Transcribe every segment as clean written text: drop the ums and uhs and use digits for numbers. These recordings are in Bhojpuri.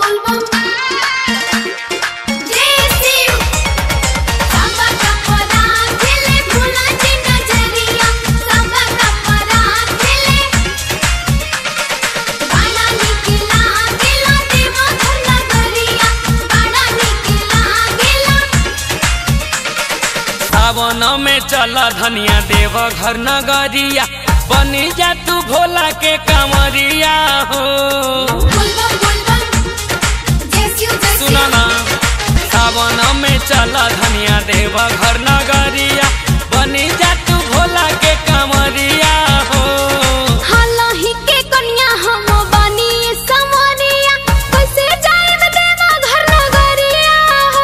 सावन में चला धनिया देव घर नगरिया, बनी जा तू भोला के कांवरिया हो। सुना ना, सावन में चला धनिया देव घर नगरिया, बनी जा तू भोला के कांवरिया हो। हालही के कन्या हम बनी समरिया, कैसे जाएब देव घर नगरिया हो।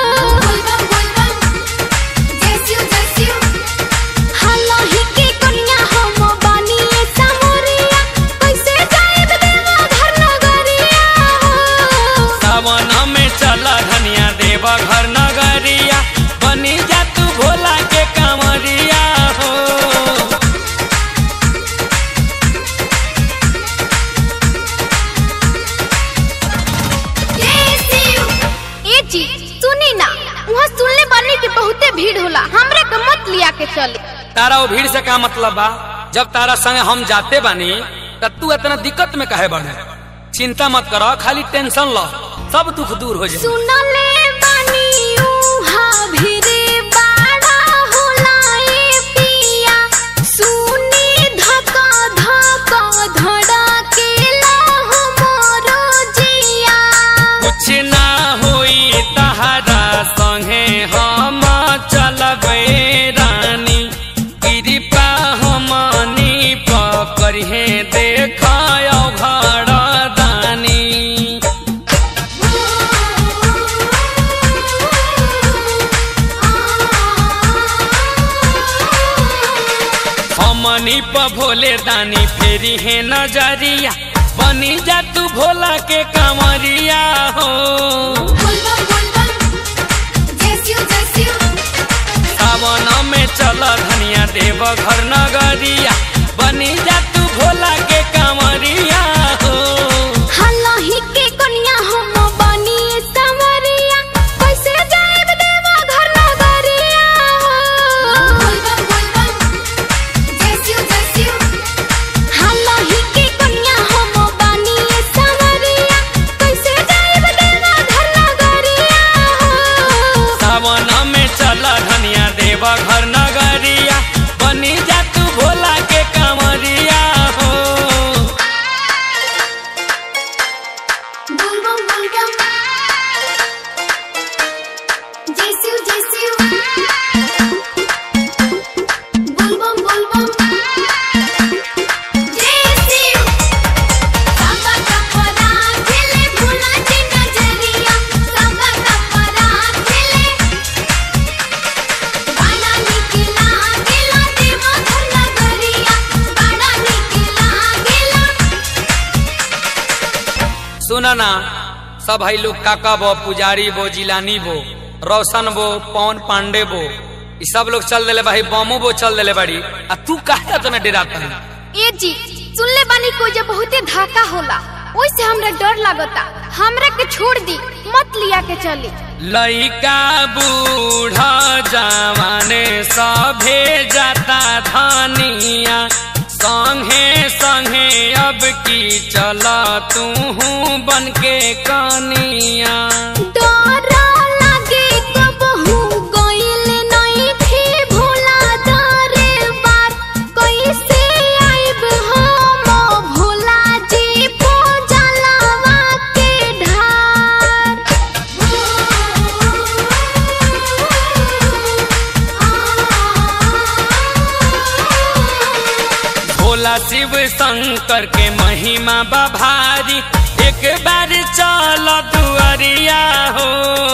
हालही के कन्या हम बनी समरिया, कैसे जाएब देव घर नगरिया हो। सावन में चला धनिया देव घर नगरिया, बनी जा तू भोला के कांवरिया हो। सुनी ना, वहाँ सुनले बानी कि बहुते भीड़ होला, हमरे के मत लिया के चली। तारा वो भीड़ से का मतलब बा? जब तारा संग हम जाते बानी तब तू इतना दिक्कत में काहे बढ़े? चिंता मत करो, खाली टेंशन लो, सब दुख दूर हो जाए। सुनले बानी उहाँ भीड़ बड़ा होला ए पिया, सुनी धका धका धड़केला हमरो जिया। कुछ ना होई तहरा संगे हम चलबे रानी, कृपा हमनी पकड़े देखायो घर दानी। हमनी प भोले दानी फेरी है नजरिया, बनी जा तू भोला के कांवरिया हो। सावन में चला धनिया देव घर नगरिया, बनी जा तू भोला के कांवरिया हो। हालही के कन्या हम बनी समरिया, कैसे जाएब देव घर नगरिया हो। हालही के कन्या हम बनी समरिया, कैसे जाएब देव घर नगरिया हो। सावन में चला धनिया देव घर नगरिया, बनी जा तू भोला के कांवरिया हो। सुना ना, सब भाई लोग काका बो, पुजारी बो, जिलानी बो, रोशन बो, पवन पांडे बो, ये सब लोग चल दिले भाई, बमू बो चल दिले बड़ी। आ तू काहे तना डराता है? ए जी, सुनले बानी कोई जे बहुते धाका होला, ओइसे हमरा डर लागता, हमरा के छोड़ दी, मत लिया के चली। लइका बूढ़ा जवाने सभे जाता धनिया, संगे संगे अब की चला तू बन के कनिया। डर लागे कबहू गइल नहीं थी भोला दरे बार, कैसे आइब हम भोला जी पो जलवा के ढार। भोला शिव शंकर के महिमा बा भारी, एक बार चल दुआरिया हो।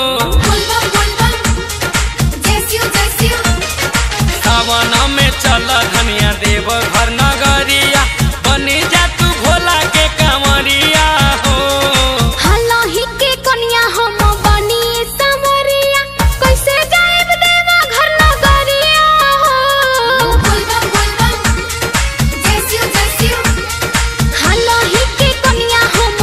सावन में चल धनिया देव घर नगरिया, बनी जा तू भोला के कांवरिया हो। हालही के कन्या हम बनी समरिया, कैसे जाएब देव घर नगरिया हो। हालही के कन्या हम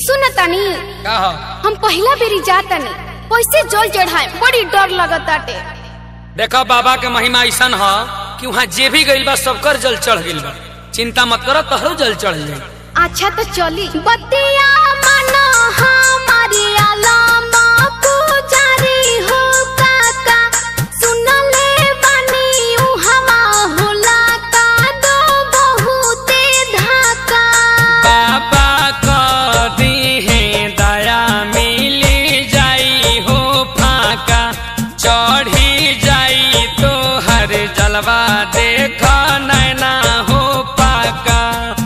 सुनतानी का हो? हम पहला बेरी जातानी कैसे जल चढ़ाए बड़ी डर लगताटे। देखो बाबा के महिमा ऐसा ह कि वहाँ जे भी गइल बा सबकर जल चढ़ गइल बा। चिंता मत करो, तोहरो जल चढ़ जाई। अच्छा तो चली बतिया माना हमारी आलामा पुजारी हो काका सुनले बानी उहवा होला का दो बहुते धाका। बाबा को दीहे दया मिली जाई हो फाका चढ़ी जाई तो हर जलवा देखो नैना हो पाका।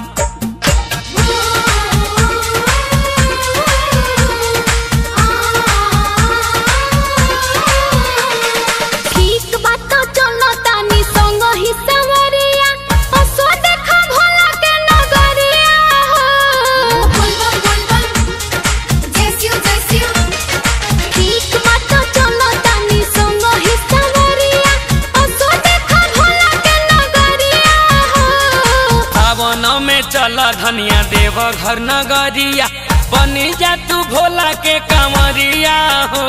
ठीक बात तो चलो तानी संग ही सवरिया असो देखा भोला के नगरिया हो। ठीक बात तो चलो तानी संग ही सवरिया असो देखा भोला के नगरिया हो। सावन में चल धनिया देव घर नगरिया बनी जा तू भोला के कांवरिया हो।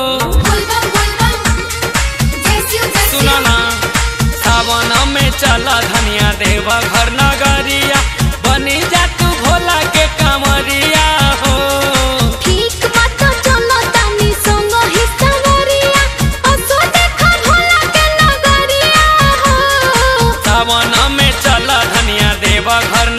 सुना ना सावन में चल धनिया देव घर नगरिया बनी जा तू भोला के कांवरिया हो। ठीक बात तो चलो तानी संग ही सवरिया असो देखा भोला के नगरिया हो। सावन में चल धनिया देव घर